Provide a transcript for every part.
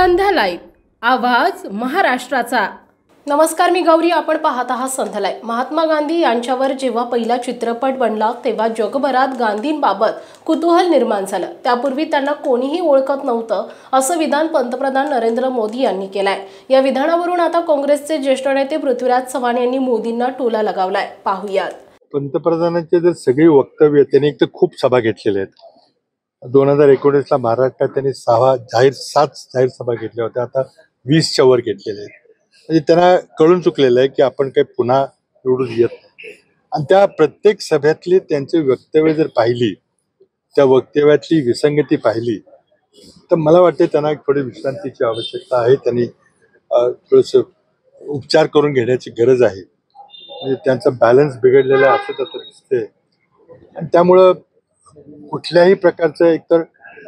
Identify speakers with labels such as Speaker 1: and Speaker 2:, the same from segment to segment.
Speaker 1: संध्या live, आवाज महाराष्ट्राचा। नमस्कार, मी गौरी, आपण पाहत आहात संध्या लाईव्ह। महात्मा गांधी यांच्यावर जेव्हा पहिला चित्रपट बनला तेव्हा जगभरात गांधींबाबत कुतूहल निर्माण झालं। त्यापूर्वी त्यांना कोणीही ओळखत नव्हतं असं विधान पंतप्रधान नरेंद्र मोदी यांनी केलंय। या विधानावरून आता काँग्रेसचे ज्येष्ठ नेते पृथ्वीराज चव्हाण यांनी मोदींना टोला लगावलाय। पाहूयात।
Speaker 2: पंतप्रधानांचे जर सगळी वक्तव्य त्यांनी एक तर खूप सभा घेतलेल्या आहेत। 2019ला महाराष्ट्रात त्यांनी 7 जाहीर सभा घेतल्या होत्या, आता 20च्या वर घेतलेल्या आहेत। म्हणजे त्यांना कळून चुकलेलं आहे की आपण काही पुन्हा निवडून येत नाही। आणि त्या प्रत्येक सभेतली त्यांची वक्तव्य जर पाहिली, त्या वक्तव्यातली विसंगती पाहिली, तर मला वाटते त्यांना थोडी विश्रांतीची आवश्यकता आहे। त्यांनी थोडंसं उपचार करून घेण्याची गरज आहे। म्हणजे त्यांचा बॅलन्स बिघडलेला आहे असं तसं दिसते। आणि त्यामुळं कुठल्याही प्रकारचं एकतर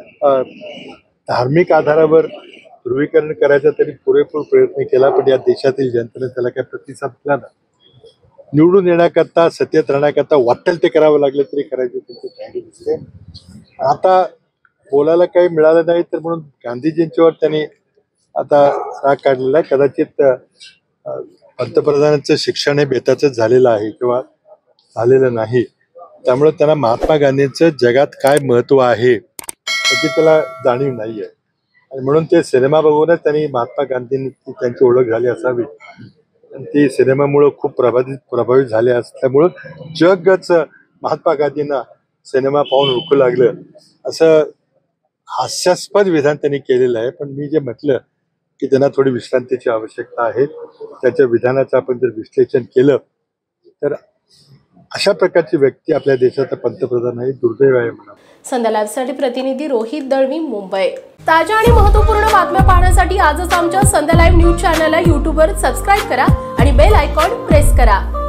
Speaker 2: धार्मिक आधारावर ध्रुवीकरण करायचा तरी पुरेपूर प्रयत्न केला, पण या देशातील जनतेने त्याला काही प्रतिसाद दिला नाही। निवडून येण्याकरता, सत्तेत राहण्याकरता वाटेल ते करावं लागलं तरी करायचे त्यांची तयारी दिसते। आता बोलायला काही मिळालं नाही तर म्हणून गांधीजींच्यावर त्यांनी आता राग काढलेला आहे। कदाचित पंतप्रधानांचं शिक्षण हे बेताचंच झालेलं आहे किंवा झालेलं नाही, त्यामुळे त्यांना महात्मा गांधींचं जगात काय महत्व आहे याची त्याला जाणीव नाही आहे। आणि म्हणून ते सिनेमा बघूनच त्यांनी महात्मा गांधींची त्यांची ओळख झाली असावी। ती सिनेमामुळे खूप प्रभावित झाले असल्यामुळं जगच महात्मा गांधींना सिनेमा पाहून ओळखू लागलं, असं हास्यास्पद विधान त्यांनी केलेलं आहे। पण मी जे म्हटलं की त्यांना थोडी विश्रांतीची आवश्यकता आहे, त्याच्या विधानाचं आपण जर विश्लेषण केलं तर अशा प्रकारची व्यक्ती आपल्या देशाचा पंतप्रधान आहे, दुर्दैव आहे म्हणा।
Speaker 1: संध्या लाईव्हसाठी प्रतिनिधी रोहित दळवी, मुंबई। ताज्या आणि महत्त्वपूर्ण बातम्या पाहण्यासाठी आजच आमच्या संध्या लाईव्ह न्यूज चॅनलला YouTubeवर सबस्क्राईब करा आणि बेल आयकॉन प्रेस करा।